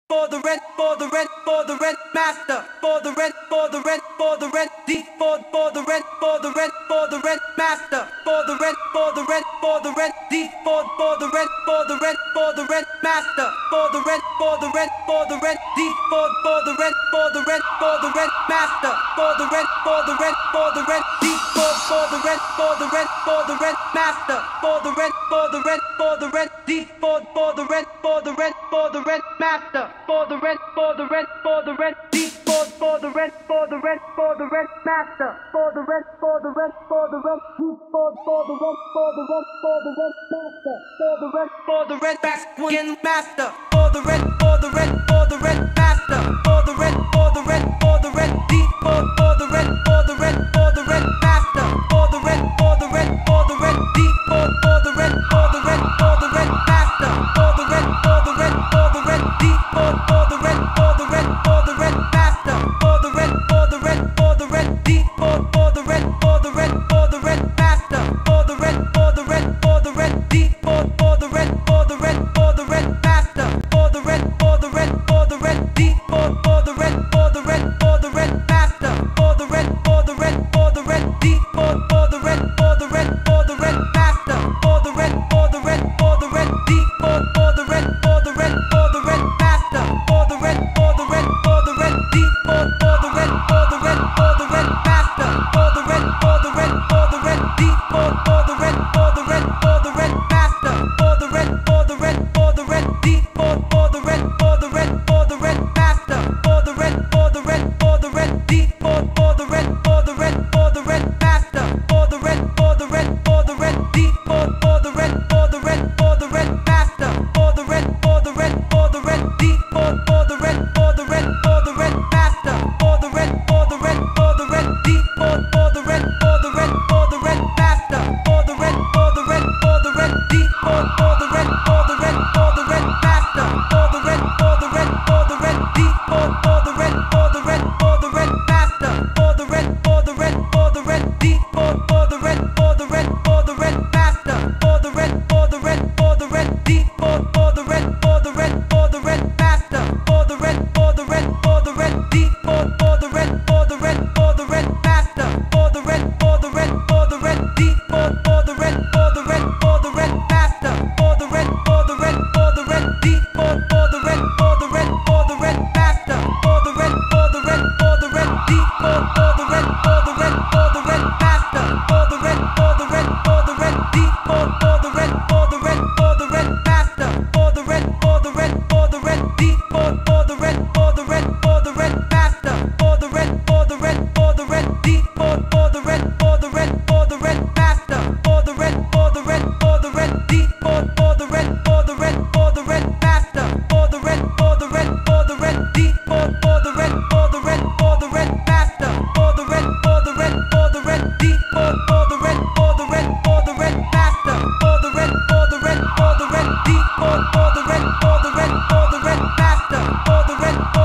for the rent, for the rent, for the rent master, for the rent, for the rent, for the rent, D for the rent, for the rent, for the rent master, for the rent, for the rent, for the rent, D for the rent, for the rent, for the rent master, for the rent, for the rent, for the rent, D for the rent, for the rent, for the rent master, for the rent, for the rent, for the rent, D for the rent, for the rent, for the rent master, for the rent, for the rent, for the rent, D for the rent, for the rent, for the rent master, for the rent, for the rent, for the rent, D for the rent, for the rent, for the rent master, for the rent, for the rent, for the rent, D for the rent, for the rent, for the rent master, for the rent, for the rent back again master, for the rent, for the rent, for the rent master, for the rent, for the rent, for the rent, D for the rent, for the rent, for the rent master, for the rent, for the rent, for the rent, D for the rent, for the rent, for the rent master, for the rent, for the rent, for the rent, D for the rent, for the rent, for the rent master, for the rent, for the rent, for the rent, D for the rent, for the rent, for the rent master, for the rent, for the rent, for the rent, D for the rent, for the rent, for the rent master, for the rent, for the rent, for the rent, D for the rent, for the rent, for the rent master, for the rent, for the rent, for the rent, D for the rent, for the rent, for the rent master, for the rent, for the rent, for the rent, D for the rent, for the rent, for the rent master, for the rent, for the rent, for the rent, D for the rent, for the rent, for the rent master, for the rent, for the rent, for the rent, D for the rent, for the rent, for the rent master, for the rent, for the rent, for the rent, D for the rent, for the rent, for the rent master, for the rent, for the rent, for the rent, D for the rent, for the rent, for the rent master, for the rent, for the rent, for the rent, D for the rent, for the rent, for the rent master, for the rent, for the rent, for the rent, D for the rent, for the rent, for the rent master, for the rent, for the rent, for the rent, D for the rent, for the rent, for the rent master, for the rent, for the rent, for the rent, D for the rent, for the rent, for the rent master, for the rent, for the rent, for the rent, D for the rent, for the rent, for the rent master, for the rent, for the rent, for the rent, D for the rent, for the rent, for the rent master, for the rent, for the rent, for the rent, D for the rent, for the rent, for the rent master, for the rent, for the rent, for the rent, D for the rent, for the rent, for the rent master, for the rent, for the rent, for the rent, D for the rent, for the rent, for the rent master, for the rent, for the rent, for the rent, D for the rent, for the rent, for the rent master, for the rent, for the rent, for the rent, D for the rent, for the rent, for the rent master, for the rent, for the rent, for the rent, D for the rent, for the rent, for the rent master, for the rent, for the rent, for the rent, D for the rent, for the rent, for the rent master, for the rent, for the rent, for the rent, D for the rent, for the rent, for the rent master, for the rent, for the rent, for the rent, D for the rent, for the rent, for the rent master, for the rent, for the rent, for the rent, D for the rent, for the rent, for the rent master, for the rent, for the rent, for the rent, D for the rent, for the rent, for the rent master, for the rent, for the rent, for the rent, D for the rent, for the rent, for the rent master, for the rent.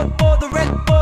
for the red.